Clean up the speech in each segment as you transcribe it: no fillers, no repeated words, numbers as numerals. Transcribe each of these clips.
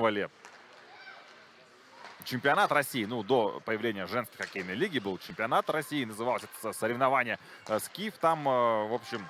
выигрывали чемпионат России. Ну, до появления женской хоккейной лиги был чемпионат России. Называлось это соревнование «Скиф». Там, в общем,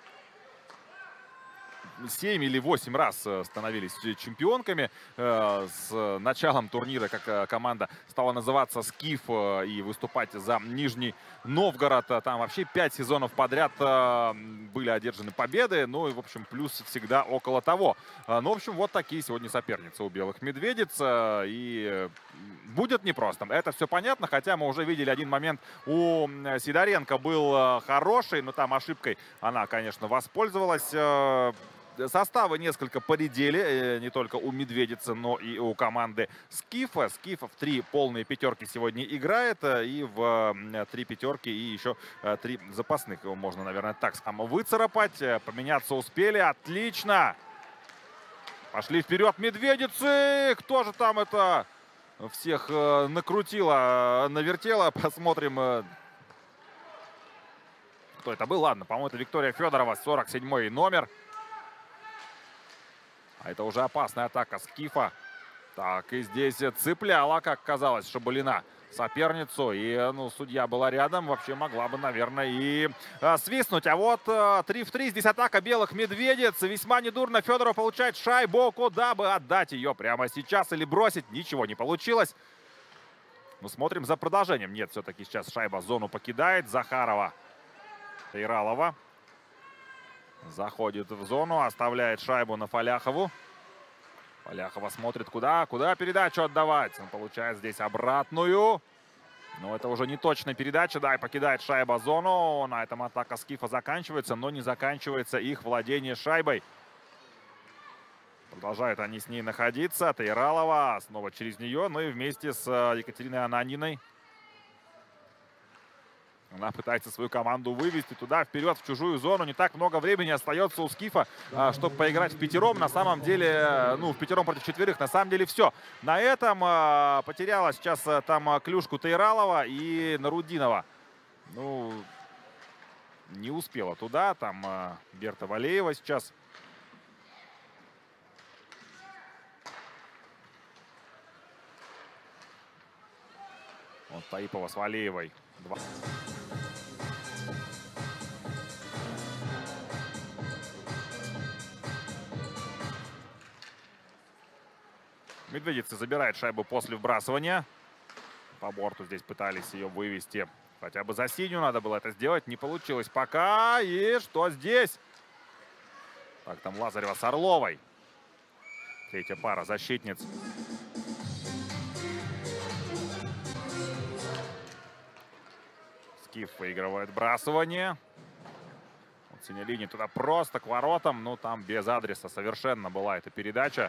7 или 8 раз становились чемпионками. С началом турнира, как команда стала называться «Скиф» и выступать за Нижний Новгород. Там вообще 5 сезонов подряд были одержаны победы. Ну и, в общем, плюс всегда около того. Ну, в общем, вот такие сегодня соперницы у белых медведиц. И будет непросто. Это все понятно, хотя мы уже видели один момент у Сидоренко был хороший, но там ошибкой она, конечно, воспользовалась. Составы несколько поредели, не только у медведицы, но и у команды Скифа. Скифов 3 полные пятерки сегодня играет, и в 3 пятерки, и еще 3 запасных. Его можно, наверное, так само выцарапать. Поменяться успели. Отлично! Пошли вперед медведицы! Кто же там это всех накрутило, навертело? Посмотрим, кто это был. Ладно, по-моему, это Виктория Федорова, 47-й номер. А это уже опасная атака Скифа. Так, и здесь цепляла, как казалось, Шабалина соперницу. И, ну, судья была рядом. Вообще могла бы, наверное, и свистнуть. А вот 3 в 3. Здесь атака белых медведиц. Весьма недурно. Федоров получает шайбу. Куда бы отдать ее прямо сейчас или бросить? Ничего не получилось. Ну, смотрим за продолжением. Нет, все-таки сейчас шайба зону покидает. Захарова. Тайралова. Заходит в зону, оставляет шайбу на Фаляхову. Фаляхова смотрит, куда передачу отдавать. Он получает здесь обратную. Но это уже не точная передача. Да, и покидает шайба зону. На этом атака Скифа заканчивается, но не заканчивается их владение шайбой. Продолжают они с ней находиться. Тайралова снова через нее. Ну и вместе с Екатериной Ананиной. Она пытается свою команду вывести туда, вперед, в чужую зону. Не так много времени остается у Скифа, чтобы поиграть в пятером. На самом деле, ну, в пятером против четверых, на самом деле все. На этом потеряла сейчас там клюшку Тайралова и Нарудинова. Ну, не успела туда. Там Берта Валеева сейчас. Вот Таипова с Валеевой. Медведицы забирает шайбу после вбрасывания. По борту здесь пытались ее вывести. Хотя бы за синюю надо было это сделать. Не получилось пока. И что здесь? Так, там Лазарева с Орловой. Третья пара защитниц. Скиф выигрывает вбрасывание. Вот синяя линия туда просто к воротам. Ну, там без адреса совершенно была эта передача.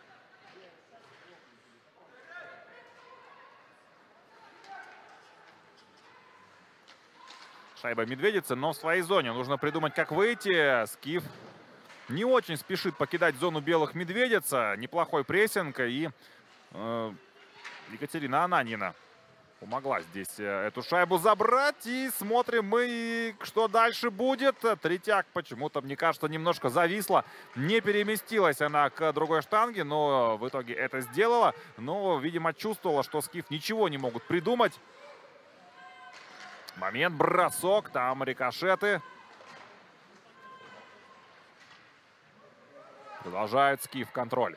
Шайба медведицы, но в своей зоне. Нужно придумать, как выйти. Скиф не очень спешит покидать зону белых медведиц. Неплохой прессинг. И Екатерина Ананина помогла здесь эту шайбу забрать. И смотрим мы, что дальше будет. Третьяк почему-то, мне кажется, немножко зависла. Не переместилась она к другой штанге, но в итоге это сделала. Но, видимо, чувствовала, что Скиф ничего не могут придумать. Момент, бросок, там рикошеты. Продолжает Скиф контроль.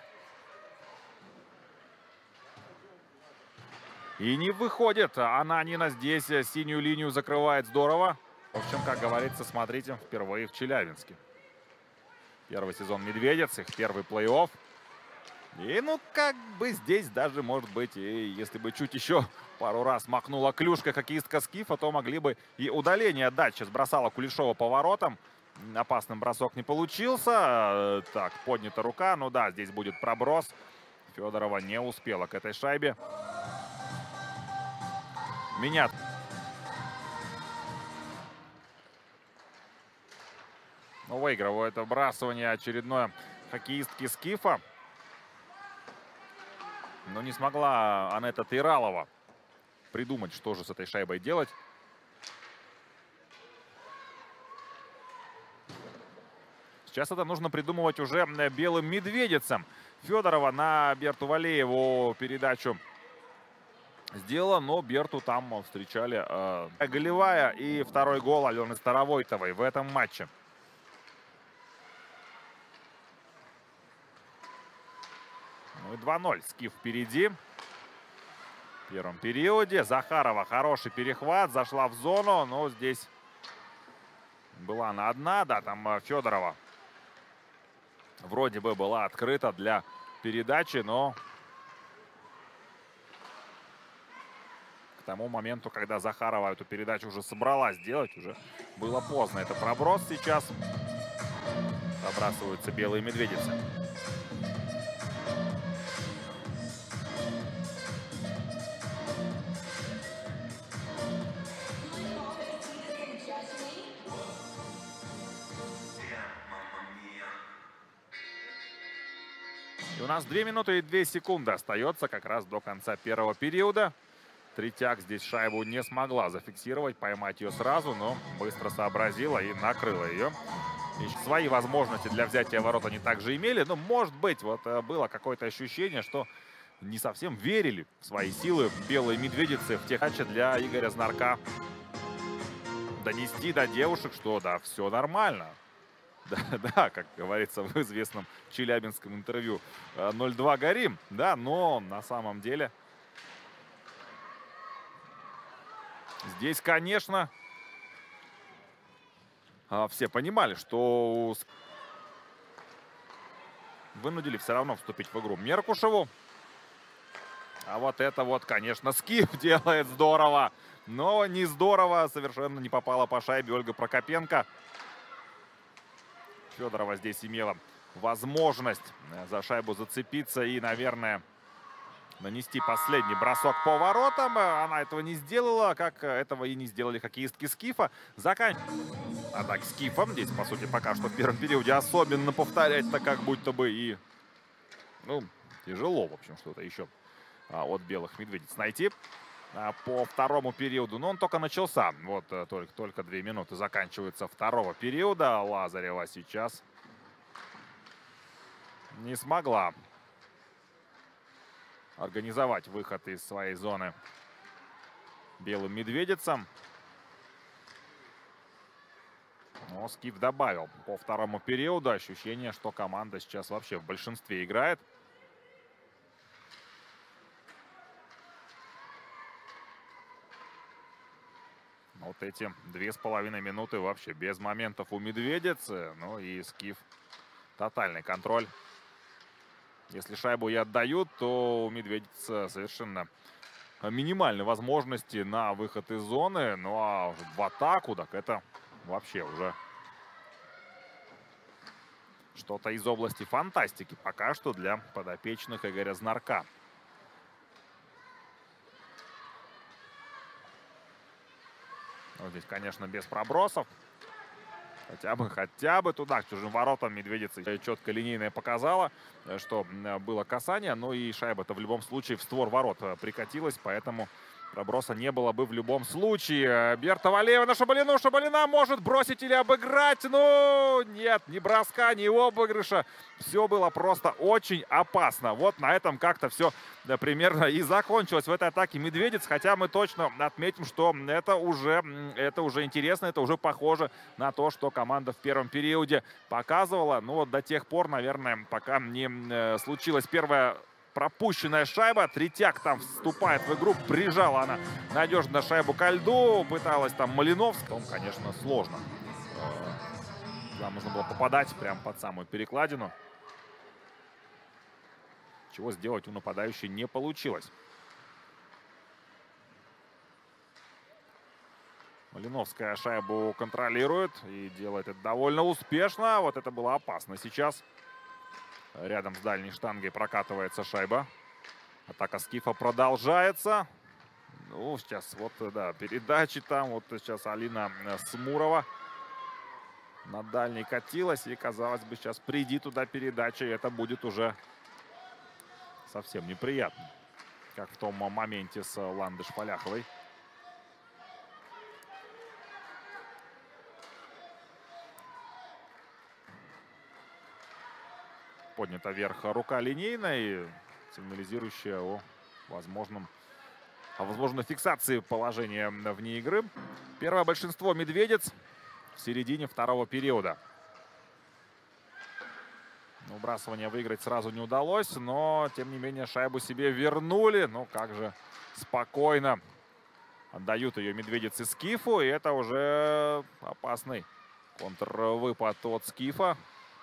И не выходит. Ананина здесь синюю линию закрывает здорово. В общем, как говорится, смотрите, впервые в Челябинске. Первый сезон медведиц, их первый плей-офф. И ну как бы здесь даже, может быть, и если бы чуть еще пару раз махнула клюшка хоккеистка Скифа, то могли бы и удаление отдать. Сейчас бросала Кулешова по воротам. Опасным бросок не получился. Так, поднята рука. Ну да, здесь будет проброс. Федорова не успела к этой шайбе. Менят. Ну, выигрывает вбрасывание очередное хоккеистки Скифа. Но не смогла Анетта Тайралова придумать, что же с этой шайбой делать. Сейчас это нужно придумывать уже белым медведицам. Федорова на Берту Валееву передачу сделала, но Берту там встречали голевая. И второй гол Алены Старовойтовой в этом матче. Ну и 2-0. Скиф впереди. В первом периоде. Захарова хороший перехват. Зашла в зону. Но здесь была она одна. Да, там Федорова вроде бы была открыта для передачи, но к тому моменту, когда Захарова эту передачу уже собралась сделать, уже было поздно. Это проброс сейчас. Пробрасываются белые медведицы. И у нас 2 минуты и 2 секунды остается как раз до конца первого периода. Третьяк здесь шайбу не смогла зафиксировать, поймать ее сразу, но быстро сообразила и накрыла ее. И свои возможности для взятия ворот они также имели. Но, может быть, вот было какое-то ощущение, что не совсем верили в свои силы белые медведицы в тех матчах для Игоря Знарка. Донести до девушек, что да, все нормально. Да, как говорится в известном челябинском интервью, 0-2 горим, да, но на самом деле здесь, конечно, все понимали, что вынудили все равно вступить в игру Меркушеву. А вот это вот, конечно, Скиф делает здорово, но не здорово, совершенно не попала по шайбе Ольга Прокопенко. Федорова здесь имела возможность за шайбу зацепиться и, наверное, нанести последний бросок по воротам. Она этого не сделала, как этого и не сделали хоккеистки Скифа. Атаки Скифом. Здесь, по сути, пока что в первом периоде особенно повторять-то как будто бы и... Ну, тяжело, в общем, что-то еще от белых медведиц найти. По второму периоду, но он только начался. Вот только 2 минуты заканчиваются второго периода. Лазарева сейчас не смогла организовать выход из своей зоны белым медведицам. Но Скиф добавил по второму периоду ощущение, что команда сейчас вообще в большинстве играет. Вот эти 2,5 минуты вообще без моментов у медведицы. Ну и Скиф тотальный контроль. Если шайбу и отдают, то у медведицы совершенно минимальные возможности на выход из зоны. Ну а в атаку, так это вообще уже что-то из области фантастики пока что для подопечных Игоря Знарка. Вот здесь, конечно, без пробросов. Хотя бы туда, к чужим воротам медведица четко линейная показала, что было касание. Но и шайба-то в любом случае в створ ворот прикатилась, поэтому проброса не было бы в любом случае. Берта Валеева на Шабалину. Шабалина может бросить или обыграть. Но нет, ни броска, ни обыгрыша. Все было просто очень опасно. Вот на этом как-то все примерно и закончилось в этой атаке медведиц. Хотя мы точно отметим, что это уже интересно. Это уже похоже на то, что команда в первом периоде показывала. Ну вот до тех пор, наверное, пока не случилась первая пропущенная шайба. Третьяк там вступает в игру. Прижала она надежно шайбу ко льду. Пыталась там Малиновская. Конечно, сложно. Там нужно было попадать прямо под самую перекладину. Чего сделать у нападающей не получилось. Малиновская шайбу контролирует и делает это довольно успешно. Вот это было опасно сейчас. Рядом с дальней штангой прокатывается шайба. Атака Скифа продолжается. Ну, сейчас вот, да, передачи там. Вот сейчас Алина Смурова на дальней катилась. И, казалось бы, сейчас приди туда передача. И это будет уже совсем неприятно. Как в том моменте с Ландыш-Поляховой. поднята вверх рука линейной, сигнализирующая о возможной фиксации положения вне игры. Первое большинство Медведец в середине второго периода. Выбрасывание выиграть сразу не удалось, но, тем не менее, шайбу себе вернули. Ну, как же спокойно отдают ее медведицы Скифу. И это уже опасный контрвыпад от Скифа.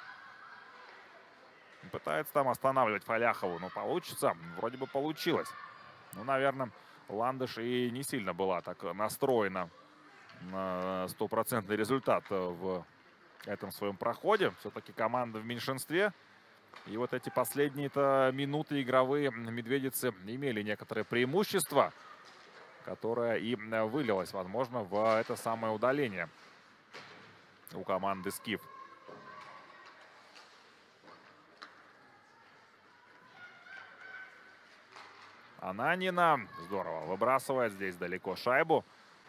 Пытается там останавливать Фаляхову. Но получится? Вроде бы получилось. Ну, наверное, Ландыш и не сильно была так настроена на стопроцентный результат в этом своем проходе. Все-таки команда в меньшинстве. И вот эти последние-то минуты игровые медведицы имели некоторое преимущество, которое и вылилось, возможно, в это самое удаление у команды Скиф. Ананина здорово выбрасывает здесь далеко шайбу.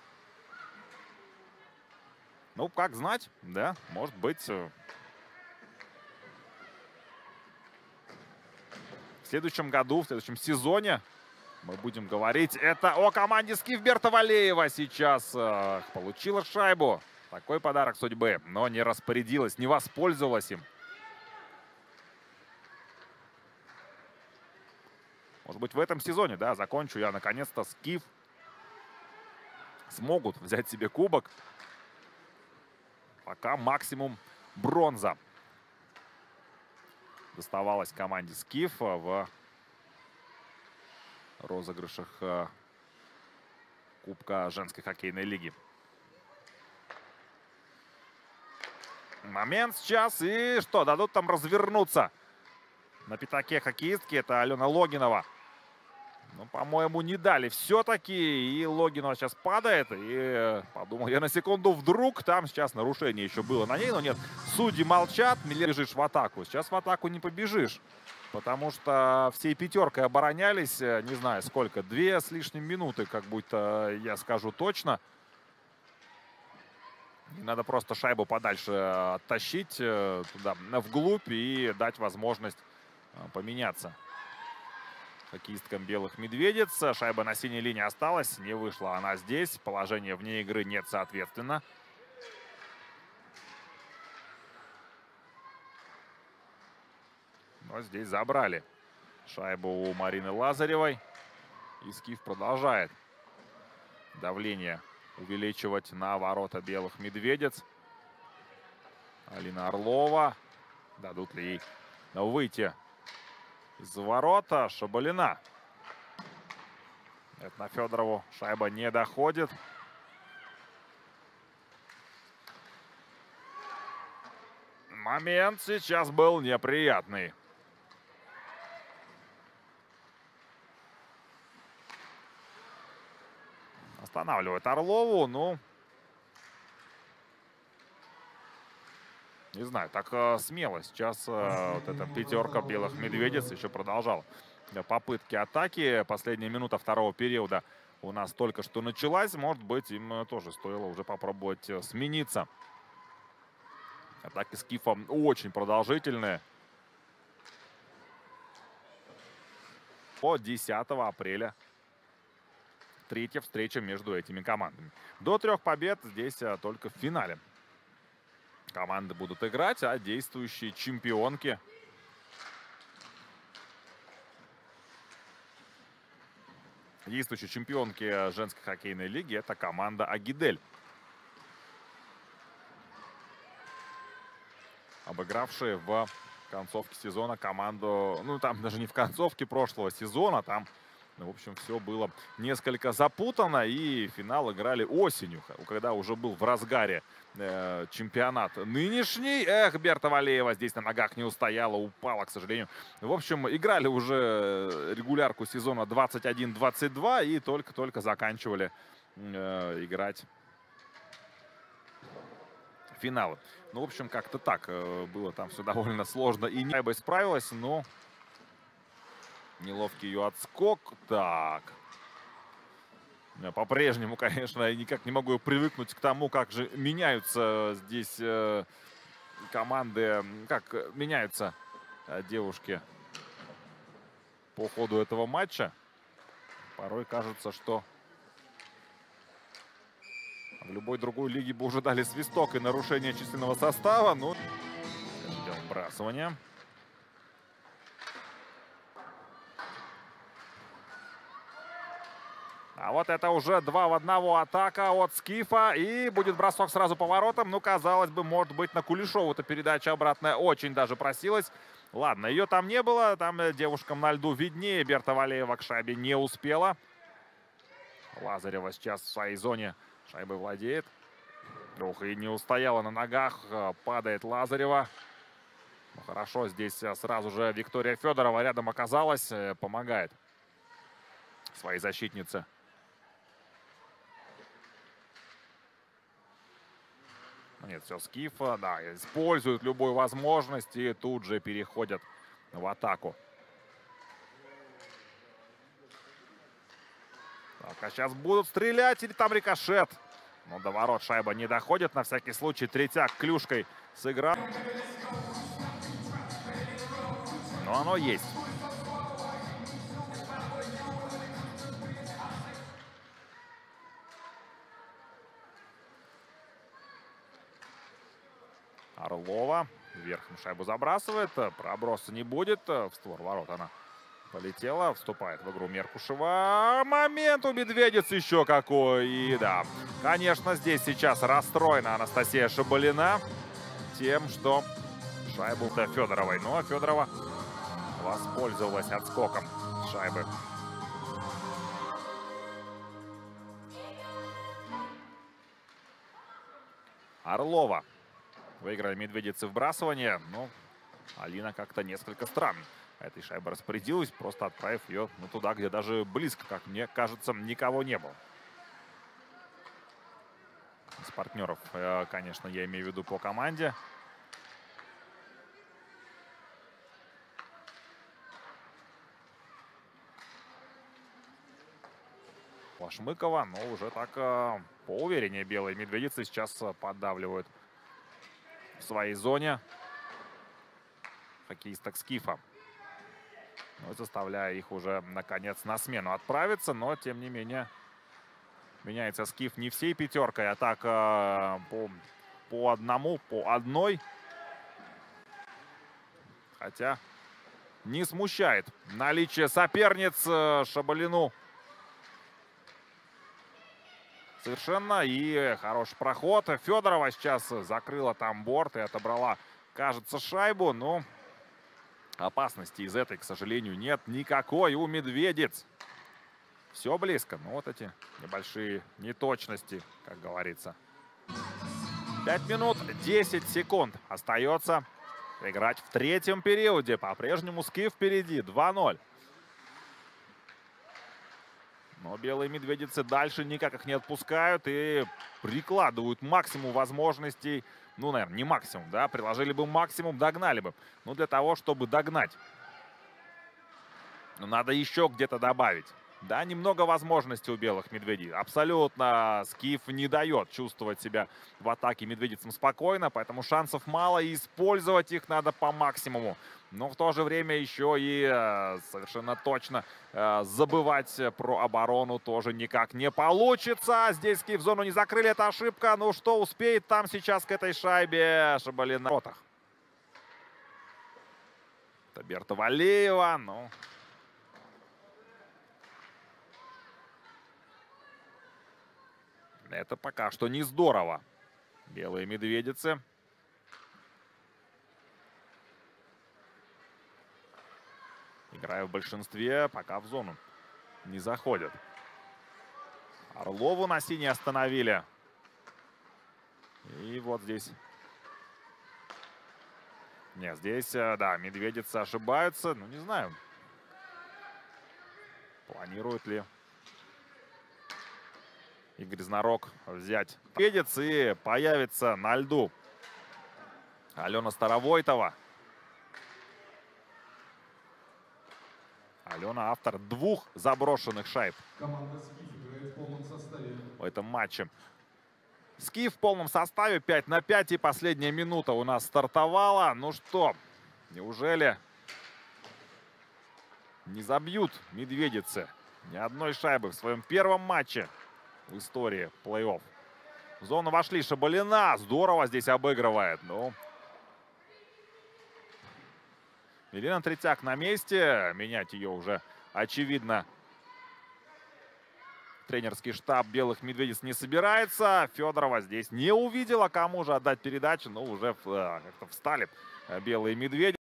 Ну, как знать, да, может быть, в следующем году, в следующем сезоне мы будем говорить это о команде Скиф. Берта Валеева сейчас получила шайбу. Такой подарок судьбы, но не распорядилась, не воспользовалась им. Может быть, в этом сезоне, да, закончу я наконец-то Скиф смогут взять себе кубок. Пока максимум бронза доставалась команде Скиф в розыгрышах Кубка женской хоккейной лиги. Момент сейчас. И что, дадут там развернуться на пятаке хоккеистки. Это Алена Логинова. Ну, по-моему, не дали все-таки. И Логинова сейчас падает. И подумал я на секунду, вдруг там сейчас нарушение еще было на ней. Но нет, судьи молчат. Не бежишь в атаку. Сейчас в атаку не побежишь. Потому что всей пятеркой оборонялись. Не знаю сколько. 2 с лишним минуты, как будто я скажу точно. И надо просто шайбу подальше оттащить туда, вглубь. И дать возможность поменяться хоккеисткам белых медведиц. Шайба на синей линии осталась. Не вышла она здесь. Положения вне игры нет, соответственно. Но здесь забрали шайбу у Марины Лазаревой. И Скиф продолжает давление увеличивать на ворота белых медведиц. Алина Орлова. Дадут ли ей выйти из-за ворота? Шабалина. Это на Федорову шайба не доходит. Момент сейчас был неприятный. Останавливает Орлову. Ну, не знаю, так смело сейчас вот эта пятерка белых медведиц еще продолжала попытки атаки. Последняя минута второго периода у нас только что началась. Может быть, им тоже стоило уже попробовать смениться. Атаки Скифа очень продолжительные. По 10 апреля. Третья встреча между этими командами. До 3 побед здесь только в финале команды будут играть, а действующие чемпионки женской хоккейной лиги — это команда Агидель, обыгравшие в концовке сезона команду, ну там даже не в концовке прошлого сезона, там, ну, в общем, все было несколько запутано, и финал играли осенью, когда уже был в разгаре чемпионат нынешний. Эх, Берта Валеева здесь на ногах не устояла, упала, к сожалению. В общем, играли уже регулярку сезона 21-22 и только-только заканчивали играть финалы. Ну, в общем, как-то так было там все довольно сложно. И Шайба справилась, но неловкий ее отскок. Так. По-прежнему, конечно, я никак не могу привыкнуть к тому, как же меняются здесь команды, как меняются девушки по ходу этого матча. Порой кажется, что в любой другой лиге бы уже дали свисток и нарушение численного состава. Ну, идем вбрасывание. А вот это уже 2 в 1 атака от Скифа. И будет бросок сразу по воротам. Ну, казалось бы, может быть, на Кулешову-то передача обратная очень даже просилась. Ладно, ее там не было. Там девушкам на льду виднее. Берта Валеева к шайбе не успела. Лазарева сейчас в своей зоне шайбой владеет. Ух, и не устояла на ногах. Падает Лазарева. Ну, хорошо, здесь сразу же Виктория Федорова рядом оказалась. Помогает своей защитнице. Нет, все, Скиф, да, используют любую возможность и тут же переходят в атаку. Так, а сейчас будут стрелять или там рикошет? Но до ворот шайба не доходит. На всякий случай Третьяк клюшкой сыграл. Но оно есть. Орлова верхом шайбу забрасывает. Проброса не будет. В створ ворот она полетела. Вступает в игру Меркушева. Момент у Медведицы еще какой. И да, конечно, здесь сейчас расстроена Анастасия Шабалина тем, что шайбу-то Федоровой. Ну, а Федорова воспользовалась отскоком шайбы. Орлова. Выиграли Медведицы вбрасывание. Но Алина как-то несколько странно этой шайбой распорядилась, просто отправив ее туда, где даже близко, как мне кажется, никого не было. Из партнеров, конечно, я имею в виду по команде. Лашмыкова, но уже так поувереннее белые медведицы сейчас поддавливают в своей зоне хоккеисток Скифа. Ну, заставляя их уже, наконец, на смену отправиться. Но, тем не менее, меняется Скиф не всей пятеркой, а так по одному, по одной. Хотя не смущает наличие соперниц Шабалину. Совершенно. И хороший проход. Федорова сейчас закрыла там борт и отобрала, кажется, шайбу. Но опасности из этой, к сожалению, нет никакой у медведиц. Все близко. Но вот эти небольшие неточности, как говорится. 5 минут 10 секунд остается играть в третьем периоде. По-прежнему Скиф впереди. 2-0. Но белые медведицы дальше никак их не отпускают и прикладывают максимум возможностей. Ну, наверное, не максимум, да. Приложили бы максимум, догнали бы. Но для того, чтобы догнать, надо еще где-то добавить. Да, немного возможностей у белых медведей. Абсолютно Скиф не дает чувствовать себя в атаке медведицам спокойно. Поэтому шансов мало, и использовать их надо по максимуму. Но в то же время еще и совершенно точно забывать про оборону тоже никак не получится. Здесь Скиф зону не закрыли, это ошибка. Ну что успеет там сейчас к этой шайбе Шабалина на воротах? Это Берта Валеева, ну... Это пока что не здорово. Белые медведицы. Играя в большинстве, пока в зону не заходят. Орлову на синей остановили. И вот здесь. Нет, здесь, да, медведицы ошибаются. Ну, не знаю. Планирует ли Игорь Знарок взять медведиц, и появится на льду Алена Старовойтова. Алена автор 2 заброшенных шайб Команда Скиф играет в полном составе. В этом матче. Скиф в полном составе 5 на 5. И последняя минута у нас стартовала. Ну что, неужели не забьют медведицы ни одной шайбы в своем первом матче в истории плей-офф. В зону вошли. Шабалина здорово здесь обыгрывает. Ну, Милена Третьяк на месте. Менять ее уже, очевидно, тренерский штаб белых медведиц не собирается. Федорова здесь не увидела, кому же отдать передачу. Но уже как-то встали белые медведи.